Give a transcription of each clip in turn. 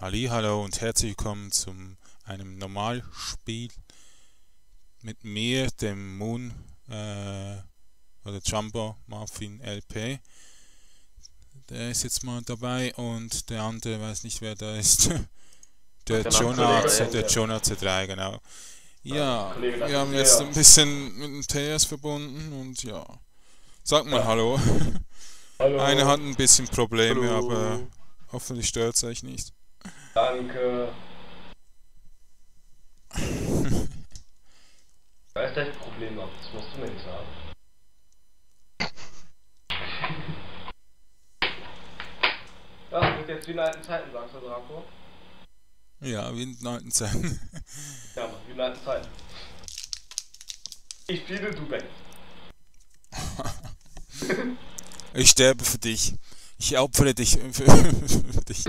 Hallo und herzlich willkommen zu einem Normalspiel mit mir, dem Moon oder Jumbo Muffin LP. Der ist jetzt mal dabei und der andere, weiß nicht wer da ist. Der Jonah C3, genau. Ja, wir haben jetzt ein bisschen mit dem TS verbunden und ja. Sag mal Hallo. Hallo. Einer hat ein bisschen Probleme, Hallo. aber hoffentlich stört es euch nicht. Danke. Weißt du, ich Probleme habe, das musst du mir nicht sagen. Ja, wird jetzt wie in alten Zeiten, sagst du, Draco? Ja, wie in den alten Zeiten. Ja, wie in alten Zeiten. Ich spiele, du denkst. Ich sterbe für dich. Ich opfere dich für dich.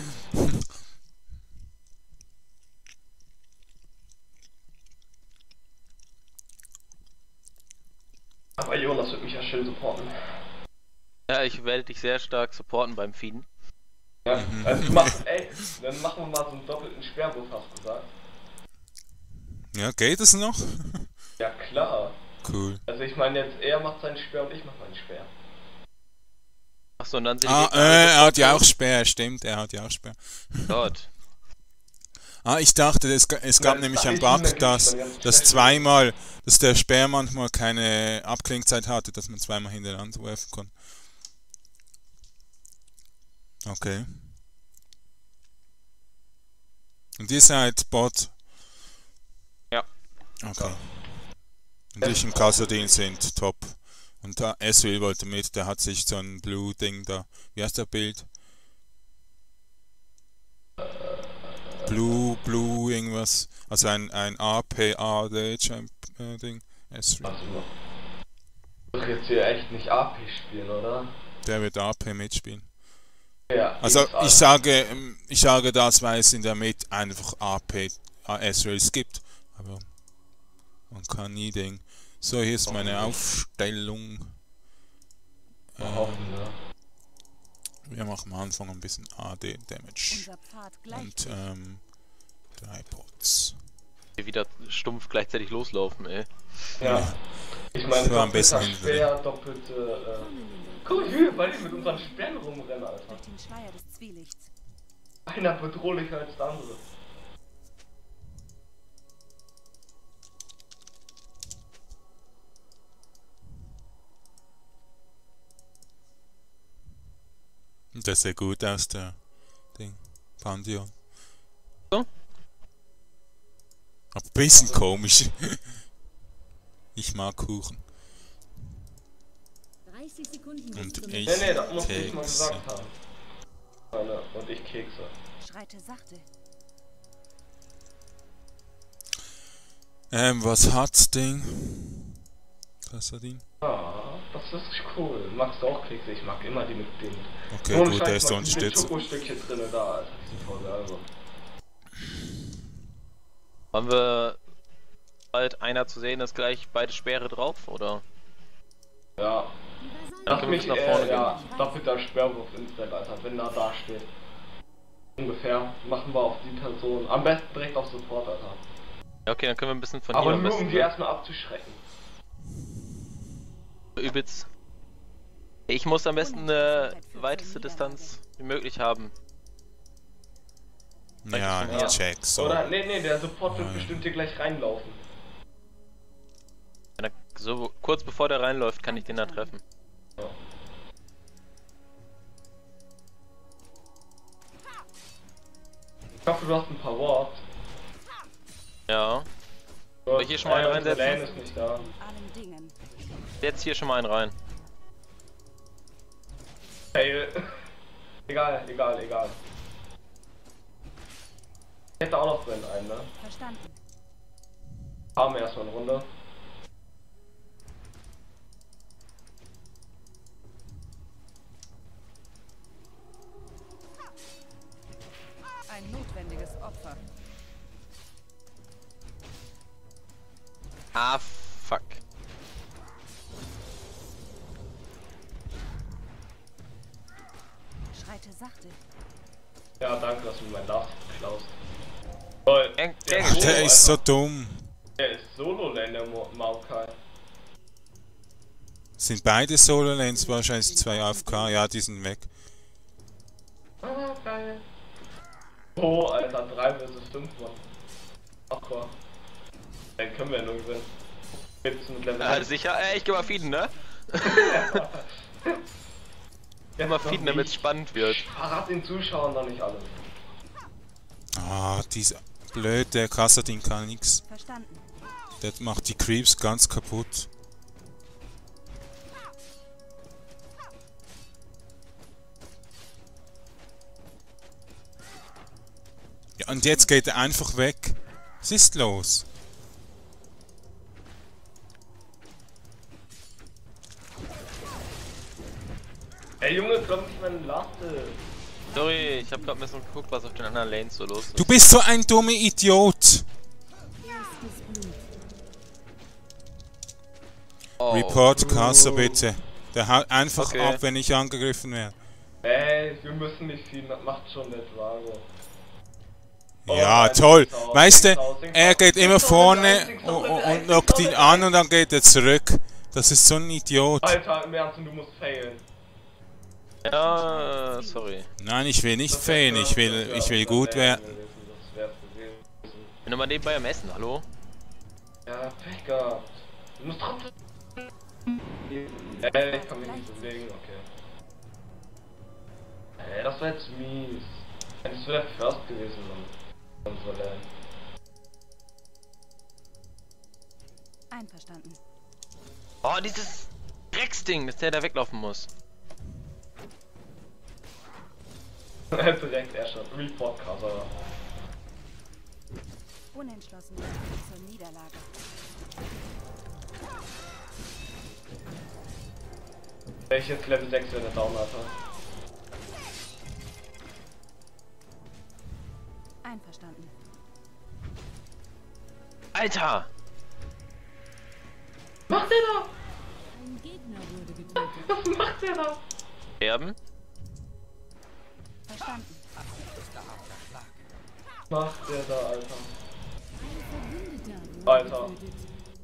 Aber Jonas wird mich ja schön supporten. Ja, ich werde dich sehr stark supporten beim Feeden. Ja, also dann machen wir mal so einen doppelten Sperrwurf, hast du gesagt. Ja, geht es noch? Ja, klar. Cool. Also ich meine jetzt, er macht seinen Speer und ich mach meinen Speer. Achso, und dann sind er hat ja auch Speer, stimmt, er hat ja auch Speer. Gott. Ich dachte, es gab nämlich einen Bug, dass der Speer manchmal keine Abklingzeit hatte, dass man zweimal hintereinander werfen kann. Okay. Und ihr seid Bot? Ja. Okay. Und ich und Kassadin sind top. Und da Eswil wollte mit, der hat sich so ein Blue-Ding da. Wie heißt der Bild? Blue, irgendwas. Also ein APAD-Ding. Eswil. Also, du willst jetzt hier echt nicht AP spielen, oder? Der wird AP mitspielen. Ja, Also ich sage das, weil es in der Mitte einfach AP Esrails gibt. Aber man kann nie denken. So, hier ist meine Aufstellung. Wir machen am Anfang ein bisschen AD Damage. Und 3 Bots. Hier wieder stumpf gleichzeitig loslaufen, ey. Ja. Ich meine, war ein bisschen schwer, doppelte, guck hier, weil ich mit unseren Sperren rumrenne, Alter. Einer bedrohlicher als der andere. Das sieht gut aus, der Ding. Pantheon. So? Aber ein bisschen komisch. Ich mag Kuchen. 30 Sekunden. Und ich Nee, das muss ich mal Kekse. gesagt haben. Und ich Kekse. Schreite sachte. Was hat's Ding? Kassadin? Ah, das ist cool. Magst du auch Kekse? Ich mag immer die mit dem. Okay, Ohne gut, Scheiß, der ist mag uns diese stützt. Schokostückchen drinne da, Alter. Die sind voll geil, also. Wollen wir bald einer zu sehen ist gleich beide Speere drauf, oder? Ja. Dann Lass können wir mich, bis nach vorne ja, doppelter Sperrwurf instant, Alter, wenn er da steht. Ungefähr. Machen wir auf die Person. Am besten direkt auf Support, Alter. Ja, okay, dann können wir ein bisschen von Aber hier am nur besten, um die erstmal abzuschrecken. übelst. Ich muss am besten eine weiteste Distanz wie möglich haben. Ja, Ja. check. So. Oder, nee, der Support wird bestimmt hier gleich reinlaufen. So kurz bevor der reinläuft, kann ich den da treffen. Ja. Ich hoffe, du hast ein paar Wards. Ja. Soll ich hier schon mal einen reinsetzen? Lane ist nicht da. Jetzt hier schon mal einen rein. Hey. Egal. Ich hätte auch noch drin einen, ne? Verstanden. Haben wir erstmal eine Runde. Ein notwendiges Opfer. Ah, fuck. Schreite sachte. Ja, Ja, danke, dass du mir mein Last klaust. Toll. Ach, der ist so dumm. Der ist Solo-Lane, der Maokai. Sind beide Solo-Lanes wahrscheinlich 2 AFK? Ja, die sind weg. Ah, geil. Oh, Alter, 3 vs 5, Mann. Aqua. Den können wir ja nur gewinnen. Mit Level Ja, sicher, ich geh mal feeden, ne? Ja, Mal feeden, damit es spannend wird. Verrat den Zuschauern doch nicht alles. Ah, dieser blöde Kassadin kann nix. Verstanden. Der macht die Creeps ganz kaputt. Ja, und jetzt geht er einfach weg. Was ist los? Ey Junge, glaub nicht meine Laste. Sorry, ich hab grad ein bisschen geguckt, was auf den anderen Lanes so los ist. Du bist so ein dummer Idiot! Oh. Report Kassa bitte. Der haut einfach Okay. ab, wenn ich angegriffen werde. Ey, wir müssen nicht viel, macht schon der Drago. Oh Ja, nein, toll. Sing Sau, Weißt Sing du, Sau, Sing er Sau. geht immer Sing Sau vorne mit 1, Sing Sau mit 1, und lockt Sing Sau ihn mit an 1. und dann geht er zurück. Das ist so ein Idiot. Alter, im Ernst, und du musst failen. Ja, sorry. Nein, ich will nicht fehlen, ich will gut werden. Das wär's gewesen. Bin doch mal nebenbei am Essen, hallo? Ja, Pech gehabt. Du musst trotzdem. Ey, ich kann mich nicht bewegen, okay. Ey, das war jetzt mies. Das wäre der First gewesen, Mann. Unsere Lane. Einverstanden. Oh, dieses Drecksding, dass der da weglaufen muss. Direkt Asher. Report Krasser. Unentschlossen zur Niederlage. Wenn ich jetzt Level 6 wieder down hatte. Einverstanden. Alter! Was macht der da? Ein Gegner wurde getötet. Was macht der da? Sterben? Verstanden. Was macht der da, Alter? Ein Verbündeter wurde Alter. getötet.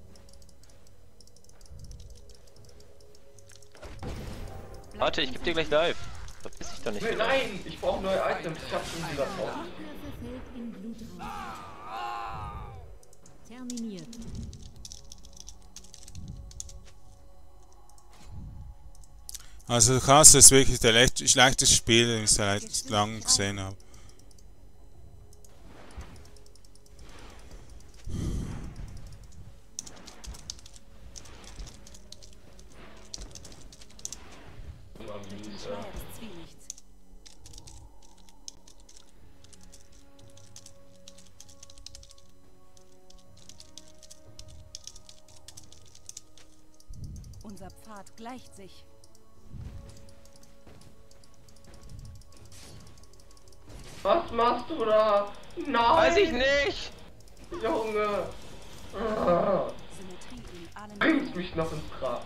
Warte, ich geb dir gleich live. Verpiss dich doch nicht. Nee, nein, ich brauche neue Items. Ich hab schon wieder drauf. Anker verfällt in Blutraum. Terminiert. Also Kassa ist wirklich der schlechteste Spieler, den ich seit langem gesehen habe. Schleier des Zwielichts. Unser Pfad gleicht sich. Was machst du da? Nein! Weiß ich nicht! Junge! Ah, Symmetrie in allen bringst mich noch ins Grab.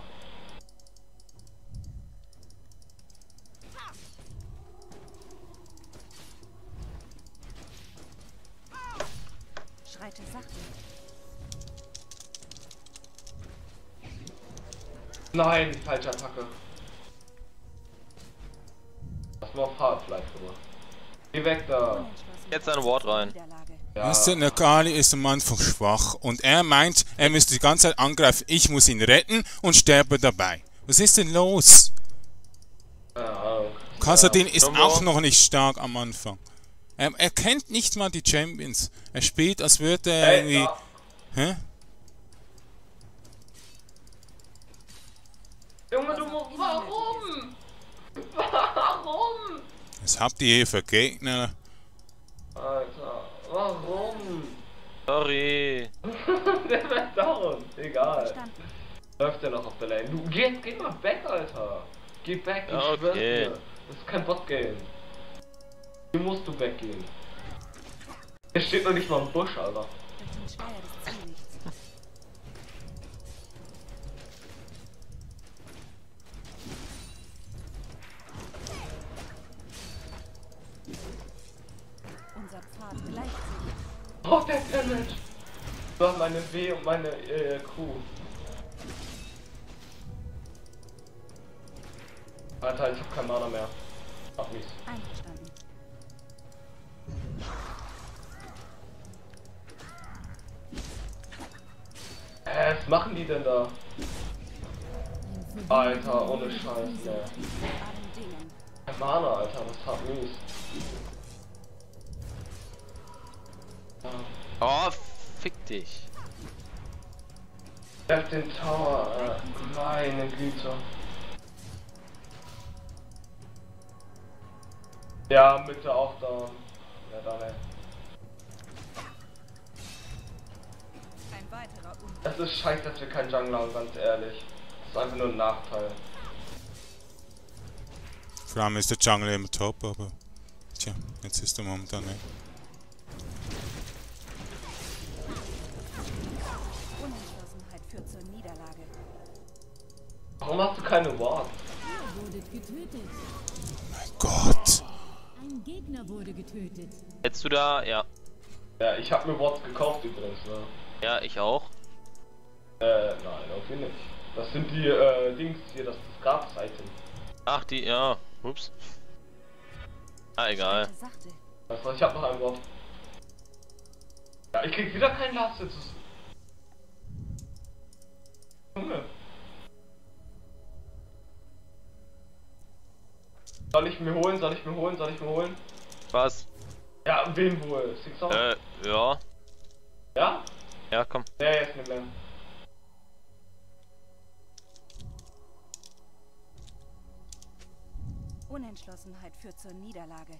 Schreite sachte. Nein, falsche Attacke. Das war auf Hardlife gemacht. Geh weg da. Unentschlossen Jetzt ein Ward rein. Niederlage. Ja. Weißt du, Nakali ist am Anfang schwach und er meint, er müsste die ganze Zeit angreifen. Ich muss ihn retten und sterbe dabei. Was ist denn los? Ja, Kassadin ist Jumbo. auch noch nicht stark am Anfang. Er kennt nicht mal die Champions. Er spielt, als würde er Ey, irgendwie... da. Hä? Junge, du musst. Warum? Warum? Was habt ihr hier für Gegner? Alter, warum? Sorry. Der wird down. Egal. Verstanden. Läuft der noch auf der Lane? Du geh mal weg, Alter. Geh weg, ich Ja, schwör's okay. dir. Das ist kein Bot-Game. Hier musst du weggehen. Er steht noch nicht mal im Busch, Alter. Durch den Schleier des Zwielichts. Pfad gleicht sich. Oh, der Damage! Du hast meine W und meine Q. Alter, ich hab kein Mana mehr. Ach nichts. Einverstanden. Was machen die denn da? Alter, ohne Scheiß, ne. Allen Dingen. Kein Mana, Alter, das hat mies. Oh, fick dich. Der hat den Tower, meine Güte. Ja, Mitte auch da. Ja, da ne. Ein weiterer Es ist scheiße, dass wir keinen Jungler haben, ganz ehrlich. Das ist einfach nur ein Nachteil. Vor allem ist der Jungle immer top, aber tja, jetzt ist er momentan nicht. Unentschlossenheit führt zur Niederlage. Warum hast du keine Ward? Ihr wurdet getötet. Mein Gott! Ein Gegner wurde getötet. Hättest du da? Ja. Ja, ich hab mir Wards gekauft übrigens, ne? Ja, ich auch. Nein, irgendwie nicht. Das sind die, Dings hier, das Gratis-Item. Ach, die, ja. Ups. Ah, egal. Sachte. Weißt du, ich hab noch ein Wort. Ja, ich krieg wieder keinen Last jetzt. Junge. Soll ich mir holen? Soll ich mir holen? Soll ich mir holen? Was? Ja, wen wohl? Six Out? Ja. Ja? Ja, komm. Ja, jetzt nicht mehr. Unentschlossenheit führt zur Niederlage.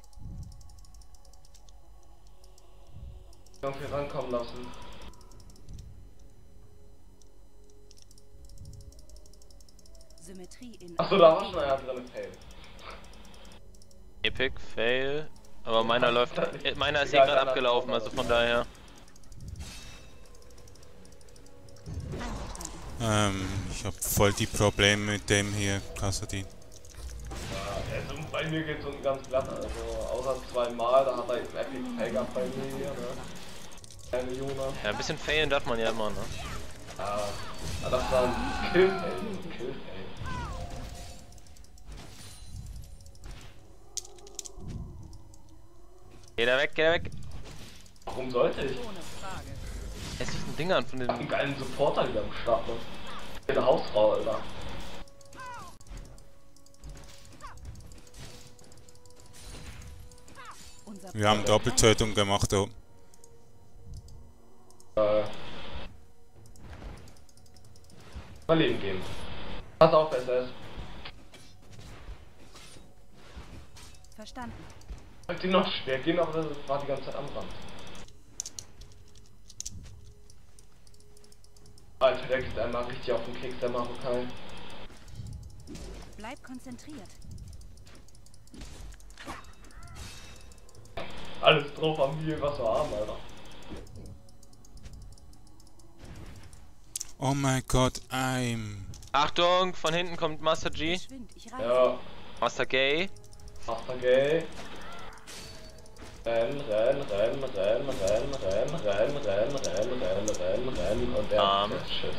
Irgendwie rankommen lassen. Symmetrie in Achso, da war schon einer drin, Fail. Epic, Fail. Aber meiner läuft. Meiner ist eh Ja, gerade dann- abgelaufen, also von daher. Ich hab voll die Probleme mit dem hier, Kassadin. Ja, also bei mir geht's unten ganz glatt, also außer zweimal, da hat er eben Epic Fail gehabt bei mir hier, ne? Kleine Jona. Ja, ein bisschen failen darf man ja immer, ne? Ja, das war ein Kill-Fail, Kill-Fail. Geh da weg, geh da weg. Warum sollte ich? ohne Frage. Hässlichen Dingern von Ich hab einen den. geilen Supporter wieder am Start, ne? Eine Hausfrau, Alter. Unser Wir haben Doppeltötung gemacht da oben. Mal Leben geben. Pass auf, SS. Verstanden. Wollte noch schwer gehen, aber das war die ganze Zeit am Rand. Alter, der geht einmal richtig auf den Keks, der Marokai. Bleib konzentriert. Alles drauf am Heal, was wir haben, Alter. Oh mein Gott, Achtung, von hinten kommt Master G. Geschwind, ich reise. Ja, Master Gay. Master Gay. Renn, renn, renn, renn, renn, renn, renn, renn, renn, renn, renn, renn und der Shit.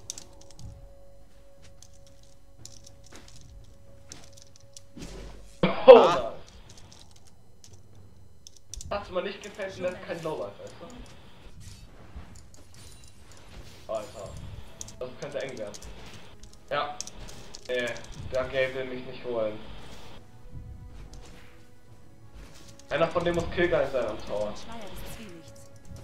Oh, nice. Hat's mir nicht gefällt, das ist kein Lowlife, weißt du? Alter, das könnte eng werden. Ja. Der Gay will mich nicht holen. Einer von dem muss Killgeist sein am Tower. Schleier des Zwielichts.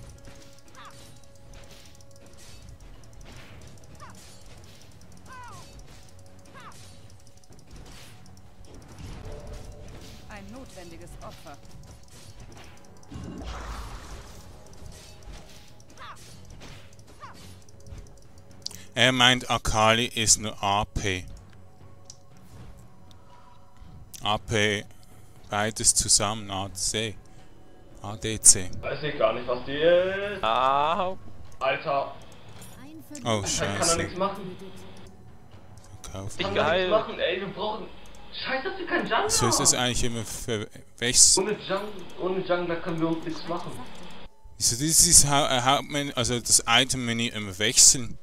Ein notwendiges Opfer. Er meint, Akali ist nur AP. AP, beides zusammen, ADC. ADC. Weiß ich gar nicht, was die ist. Ah, Alter, Ein Oh, Verbündeter kann er scheiße. nichts machen. getötet. Verkauft. Ich Kann er nichts geheilt. machen, ey, wir brauchen... Scheiße, dass wir keinen Jungler So ist es haben. eigentlich immer verwechselt. Ohne Jungler können wir uns nichts machen. Also dieses Hauptmenü, also das Item-Menü immer wechseln.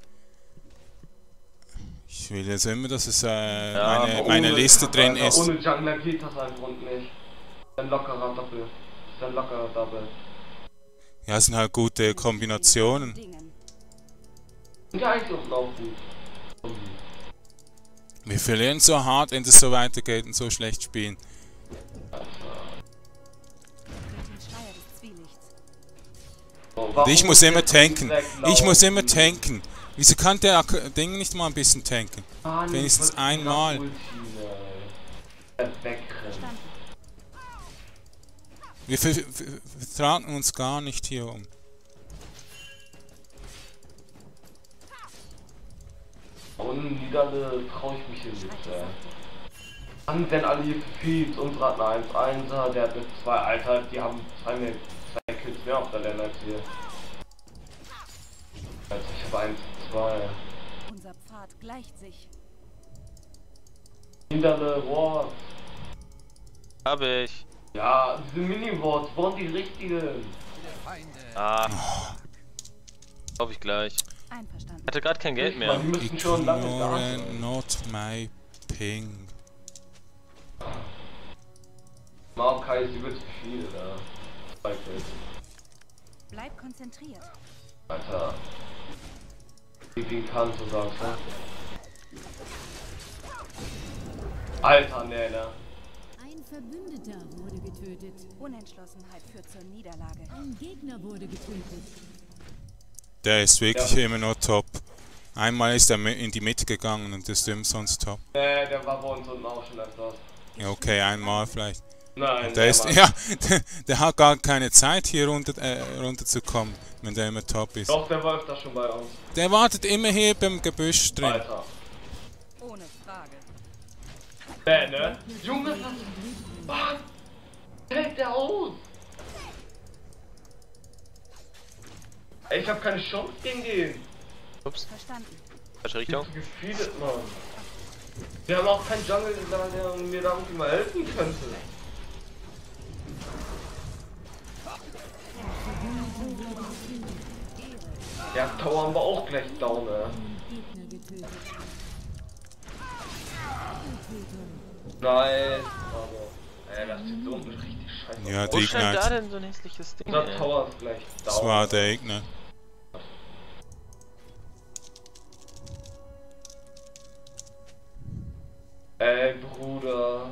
Ich will jetzt immer, dass es meine Liste drin ist. Ohne Jungler geht das einfach nicht. Ein lockerer Doppel. Ist ein lockerer Double. Ja, es sind halt gute Kombinationen. Dingen. Ja, eigentlich unten auch gut. Wir verlieren so hart, wenn das so weitergeht und so schlecht spielen. Mit dem Schleier des Zwielichts. Und ich muss immer tanken. Ich muss immer tanken. Wieso kann der Ding nicht mal ein bisschen tanken? Wenigstens einmal. Wegrennen. Verstanden. Wir vertragen uns gar nicht hier um. Und Niederlande traue ich mich hier nicht. Dann werden alle hier verfehlt. Unsere hat eine 1-1er, der hat mit 2 Alter, die haben 2 Kills mehr auf der Länder als wir. Also ich habe 1-2. Unser Pfad gleicht sich. Niederlande Ward. Hab ich. Ja, diese Mini-Wards, warum die richtigen? Ah. Hab ich gleich. Einverstanden. Hatte gerade kein Geld Die mehr. müssten schon lange da Ignore sein. not my ping. Maokai, sie wird zu viel, da. 2 Kills. Bleib konzentriert. Alter. Wie gegen kann, so sagst du. Alter, Nella. Ein Verbündeter wurde getötet. Unentschlossenheit führt zur Niederlage. Ein Gegner wurde getötet. Der ist wirklich Ja. immer noch top. Einmal ist er in die Mitte gegangen und ist immer sonst top. Der war bei uns unten auch schon etwas. Ja, okay, einmal vielleicht. Nein, Der ist, Mann. ja, der hat gar keine Zeit hier runterzukommen, wenn der immer top ist. Doch, der war öfter schon bei uns. Der wartet immer hier beim Gebüsch drin. Alter. Ohne Frage. Ne? Junge, was hält der aus? Ey, ich hab keine Chance gegen den. Ups, Verstanden. falsche Ich bin Richtung. zu gefeedet, Mann. Wir haben auch keinen Jungle, der mir da irgendwie mal helfen könnte. Ja, Tower haben wir auch gleich down, ne? Gegner getötet. Nice. Aber, das sieht so richtig scheiße Ja, aus. Wo die scheint da Ignite. denn so ein hässliches Ding? Unser ey? Tower ist gleich down. Das war der Gegner. Ey, Bruder.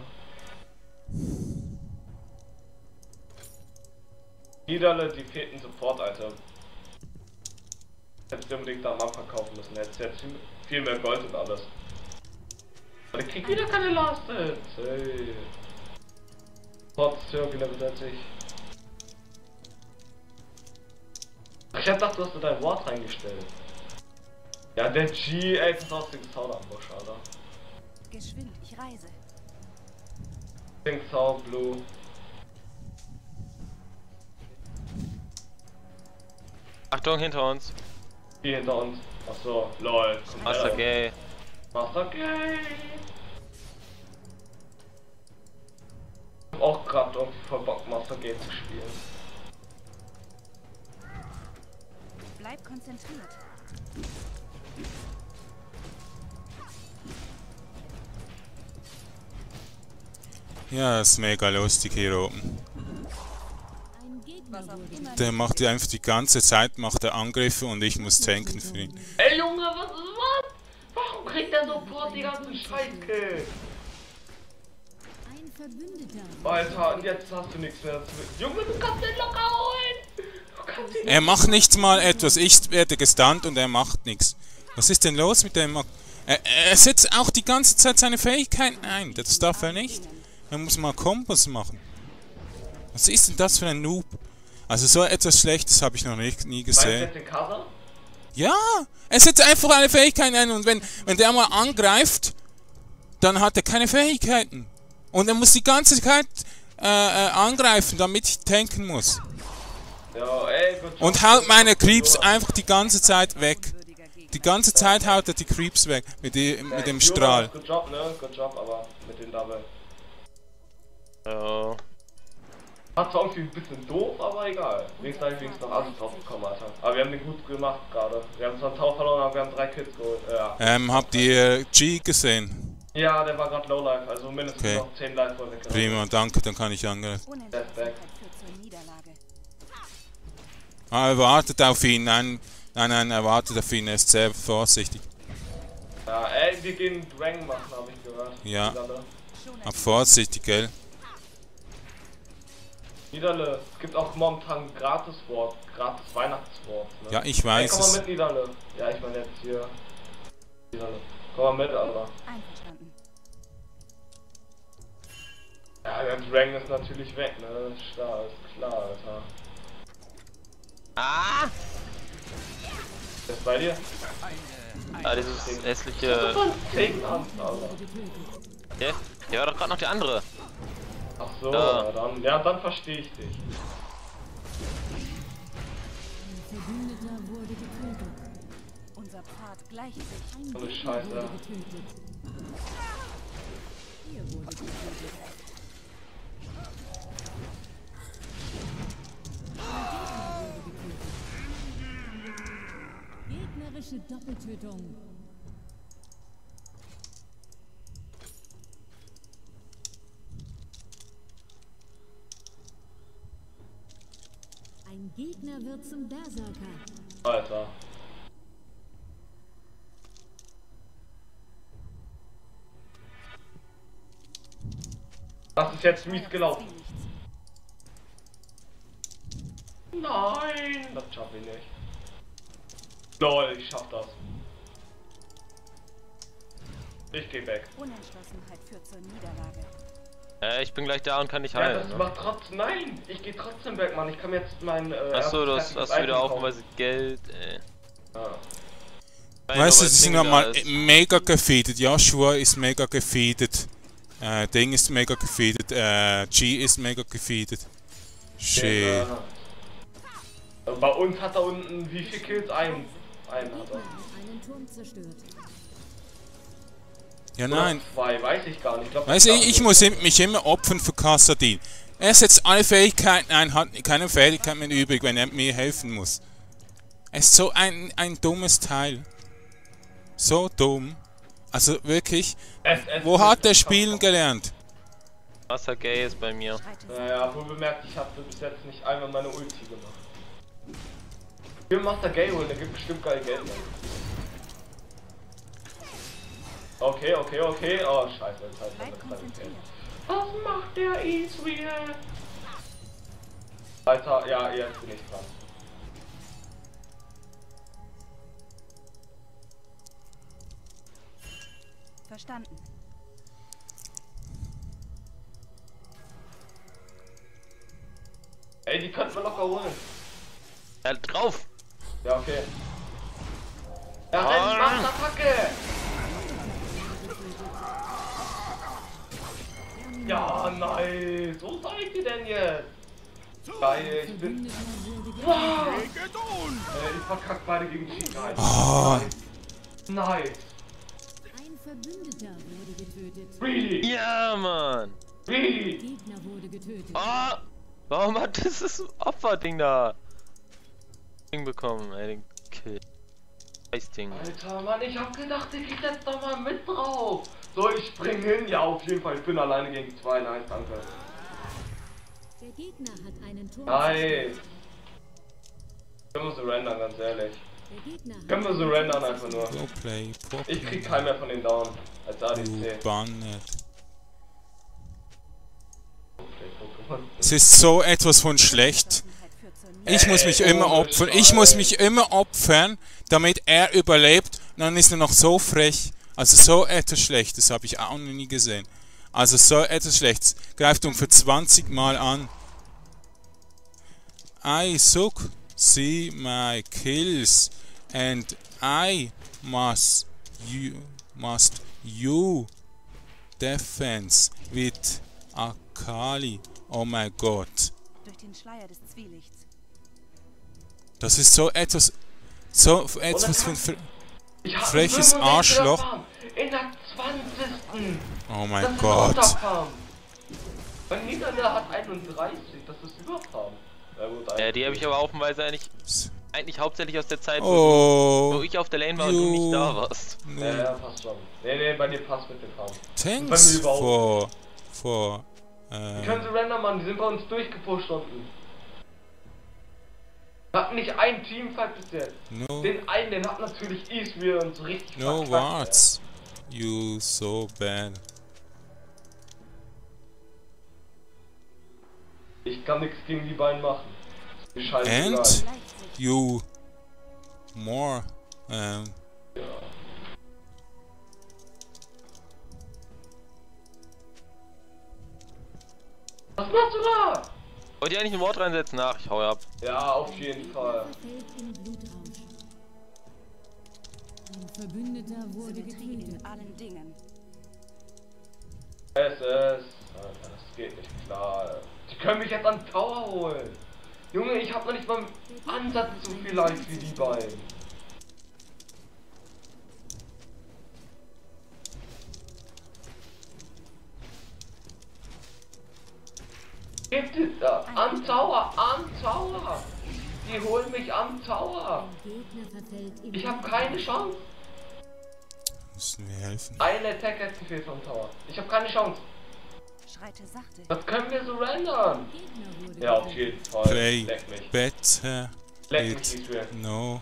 Niederle, die fehlten Support, Alter. Hättest du unbedingt am Anfang kaufen müssen. Hättest jetzt viel mehr Gold und alles. Aber der kriegt wieder keine Last Hits. Hey. Trotz Circular wird sich. Ich hab gedacht, du hast da dein Wort reingestellt. Ja, der G, ey, das aus dem Sound-Ambush, Alter. Geschwind, ich reise. Pink Sound, Blue. Achtung, hinter uns. Die hinter uns. Achso, lol. Master Gay. Master Gay. Ich hab auch gerade irgendwie voll Bock, Master Gay zu spielen. Bleib konzentriert. Ja, ist mega lustig hier oben. Ein Gegner Was auch wurde immer. Der macht ja einfach die ganze Zeit macht er Angriffe und ich muss tanken für ihn. Ey Junge, was ist was? Warum kriegt der Support die ganzen Scheißkill? ein Verbündeter. Alter, und jetzt hast du nichts mehr zu. Junge, du kannst den locker holen! Du kannst ihn. Er macht nicht mal etwas. Ich werde gestunt und er macht nichts. Was ist denn los mit dem? Er setzt auch die ganze Zeit seine Fähigkeiten ein. Das darf er nicht. Er muss mal Kombos machen. Was ist denn das für ein Noob? Also so etwas Schlechtes habe ich noch nie Meinst du gesehen. jetzt den Kader? Ja, er setzt einfach alle Fähigkeiten ein und wenn der mal angreift, dann hat er keine Fähigkeiten. Und er muss die ganze Zeit angreifen, damit ich tanken muss. Ja, ey, gut. Und haut meine Creeps einfach die ganze Zeit weg. Würdiger Gegner. Die ganze Zeit haut er die Creeps weg mit dem Strahl. Good job, ne? Good job, aber mit den Double. Ja. War zwar irgendwie ein bisschen doof, aber egal. Wenigstens noch alles drauf gekommen, Alter. Aber wir haben den gut gemacht gerade. Wir haben zwar einen Tau verloren, aber wir haben 3 Kills geholt. Ja. Habt ihr G gesehen? Ja, der war gerade Lowlife, also mindestens Okay. noch 10 Life vor weg. Prima, danke, dann kann ich angreifen. Unentschlossenheit führt zur Niederlage. Ah, er wartet auf ihn. Nein, er wartet auf ihn. Er ist sehr vorsichtig. Ja, ey, wir gehen Drang machen, habe ich gehört. Ja. Niederle. Hab vorsichtig, gell? Niederle, es gibt auch momentan gratis Weihnachtswort. Ne? Ja, ich weiß Komm mal es. mit, Niederle. Ja, ich meine jetzt hier. Niederle. Komm mal mit, Alter. Einverstanden. Ja, der Drang ist natürlich weg, ne? Ist klar, Alter. Ah! Der ist bei dir? Ah, dieses hässliche. Das ist ein Takedown, Alter. Der war doch gerade noch der andere. Ach so, Ja. dann verstehe ich dich. Ein Verbündeter wurde getötet. Unser Pfad gleicht sich. Ein So eine Gegner Scheiße. wurde getötet. Ihr wurde getötet. Gegnerische Doppeltötung. Ein Gegner wird zum Berserker. Alter. Das ist jetzt mies gelaufen. Nein, das schaffe ich nicht. Lol, ich schaff das. Ich geh weg. Unentschlossenheit führt zur Niederlage. Ich bin gleich da und kann nicht Ja, heilen. das Ne? macht trotzdem. Nein, ich geh trotzdem weg, Mann. Ich kann jetzt mein. Achso, du hast erstes wieder Item aufweise Geld, Ja. Weißt du, die sind nochmal mega gefeedet. Joshua ist mega gefeedet. Ding ist mega gefeedet. G ist mega gefeedet. Shit. Bei uns hat er unten wie viel Kills? Einen hat Gegner er. hat einen Turm zerstört. Ja, nein. Oder 2, weiß ich gar nicht. Weißt du, ich muss mich immer opfern für Kassadin. Er setzt alle Fähigkeiten ein, hat keine Fähigkeit mehr übrig, wenn er mir helfen muss. Er ist so ein dummes Teil. So dumm. Also wirklich, wo hat der Spielen gelernt? Wasser Gay ist bei mir. Naja, wohl bemerkt, ich habe bis jetzt nicht einmal meine Ulti gemacht. Ich will Master Gay holen, der gibt bestimmt geil Geld. Ne? Okay. Oh, scheiße, jetzt hat Bleib er das konzentriert. Was macht der Israel? Alter, ja, jetzt bin ich dran. Verstanden. Ey, die könnten wir locker holen. Drauf! Ja, okay. Ja, renn, mach Attacke! Ja, nice. Wo seid ihr denn jetzt? Geil, ich bin... Verbündeter wurde getötet. Wow. Ich verkack beide gegen Chica. Oh. Nice. Ein Verbündeter wurde getötet. Really? Ja, Mann! Really? Gegner wurde getötet. Oh! Warum hat dieses Opferding da Ding bekommen, ey, den Kill. Scheiß-Ding. Alter, Mann, ich hab gedacht, ich setz da mal mit drauf. So, ich spring hin. Ja, auf jeden Fall. Ich bin alleine gegen 2. Nice, danke. Der Gegner hat einen Turm Nice. zerstört. Können wir surrendern, ganz ehrlich. Der Gegner hat Können wir surrendern einfach nur. Go play, Ich krieg keinen mehr von den Down. Als Du ADC. Bannet. Okay, Pokémon. Es ist so etwas von schlecht. Unentschlossenheit führt zur Niederlage. Ich muss mich immer opfern. Ich muss mich immer opfern, damit er überlebt. Und dann ist er noch so frech. Also so etwas Schlechtes habe ich auch noch nie gesehen. Also so etwas Schlechtes. Greift ihn für 20 Mal an. I suck see my kills and I must you defense with Akali. Oh mein Gott. Durch den Schleier des Zwielichts. Das ist so etwas von Ich hab Freches 65er Arschloch. Farm. In der 20. Oh mein Das ist Gott. Unterfarm. Mein Niederländer hat 31, das ist Überfarm. Ja, gut, Die habe ich aber haufenweise eigentlich hauptsächlich aus der Zeit, wo Oh. ich auf der Lane war und du nicht da warst. Ja, passt schon. Nee, bei dir passt mit dem Farm. Thanks Bei mir überhaupt for Die können sie rendern, Mann, die sind bei uns durchgepusht unten. Wir hatten nicht ein Teamfight bis jetzt. no, Den einen, den hat natürlich Ismir und so richtig no verkackt, words. You so bad. Ich kann nichts gegen die beiden machen. Die Scheiße. And Gleicht sich. you more Was machst du da? Wollt ihr eigentlich ein Wort reinsetzen? Ach, ich hau ab. Ja, auf jeden Fall. Verfällt in Blutrausch. Ein Verbündeter wurde Symmetrie getötet. in allen Dingen. Alter, das geht nicht klar. Die können mich jetzt an Tower holen. Junge, ich hab noch nicht mal im Ansatz so viel Life wie die beiden. Gibt es da? Am Tower, am Tower! Die holen mich am Tower! Ein Gegner verfällt in Ich hab keine Chance! müssen wir helfen. Ein Attack hat gefehlt vom Tower. Ich hab keine Chance. Schreite sachte. Das können wir so rendern. Gegner wurde Ja, auf getötet. jeden Fall. Play Leck mich. better Leck mich, with Israel. no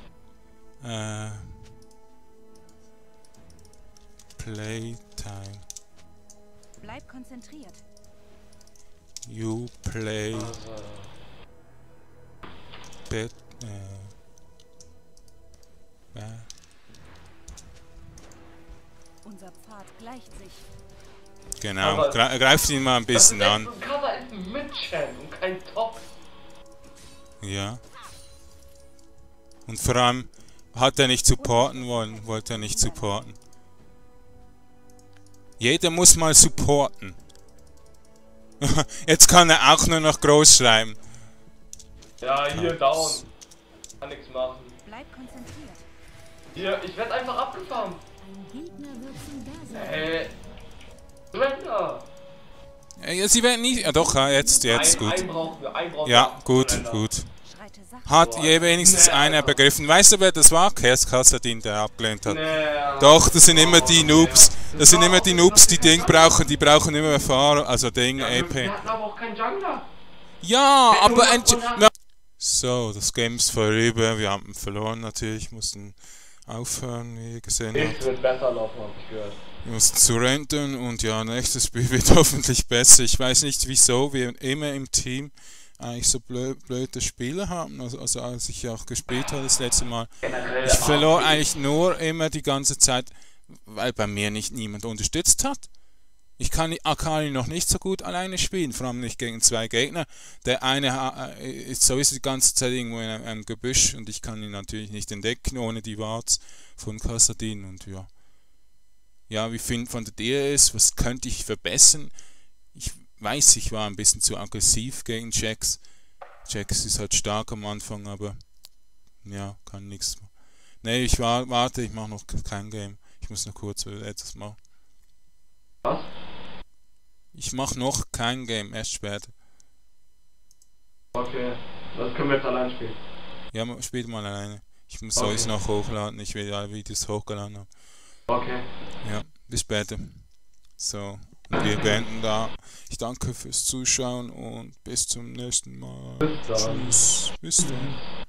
playtime. Bleib konzentriert. You play Also, bet Unser Pfad gleicht sich. genau, Aber- greift ihn mal ein bisschen an. Cover ist ein Mid-Champ und kein Top. Ja. Und vor allem hat er nicht supporten wollen, wollte er nicht supporten. Jeder muss mal supporten. Jetzt kann er auch nur noch groß schreiben. Ja, hier down. Kann nichts machen. Bleib konzentriert. Hier, ich werde einfach abgefahren. Ein Gegner wird zum Dasein. Surrender. Ja, sie werden nicht. Ja doch, ja, jetzt gut. Einen brauchen wir, einen brauchen Ja, wir. gut, Surrender. gut. Schreite sachte. Hat je wenigstens Nee, einer Alter. begriffen. Weißt du, wer das war? Kers Kassadin, der abgelehnt hat. Nee, Doch, das sind immer die oh, Noobs. ja. Das sind immer die Noobs, die Ding brauchen. brauchen. Die brauchen immer Erfahrung. Also Ding, Ja, AP. wir hatten aber auch keinen Jungler. Ja, Der aber nur ein... noch Ja. So, das Game ist vorüber. Wir haben verloren natürlich. Mussten aufhören, wie ihr gesehen habt. Nächstes wird besser laufen, hab ich gehört. Wir mussten surrendern und ja, nächstes Spiel wird hoffentlich besser. Ich weiß nicht wieso wir immer im Team eigentlich so blöde Spieler haben. Also als ich auch gespielt habe das letzte Mal. Generell Ich verlor eigentlich nur immer die ganze Zeit, weil bei mir nicht niemand unterstützt hat. Ich kann Akali noch nicht so gut alleine spielen, vor allem nicht gegen zwei Gegner. Der eine ist sowieso die ganze Zeit irgendwo in einem Gebüsch und ich kann ihn natürlich nicht entdecken ohne die Warts von Kassadin und ja. Ja, wie fandet ihr es? Was könnte ich verbessern? Ich weiß, ich war ein bisschen zu aggressiv gegen Jax. Jax ist halt stark am Anfang, aber ja, kann nichts. Nee, ich warte, ich mache noch kein Game. Ich muss noch kurz etwas machen. Was? Ich mache noch kein Game, erst später. Okay, das können wir jetzt allein spielen. Ja, spielt mal alleine. Ich muss Okay. sowieso noch hochladen, ich will alle Videos hochgeladen haben. Okay. Ja, bis später. So, und wir beenden da. Ich danke fürs Zuschauen und bis zum nächsten Mal. Bis dann. Tschüss. Bis dann.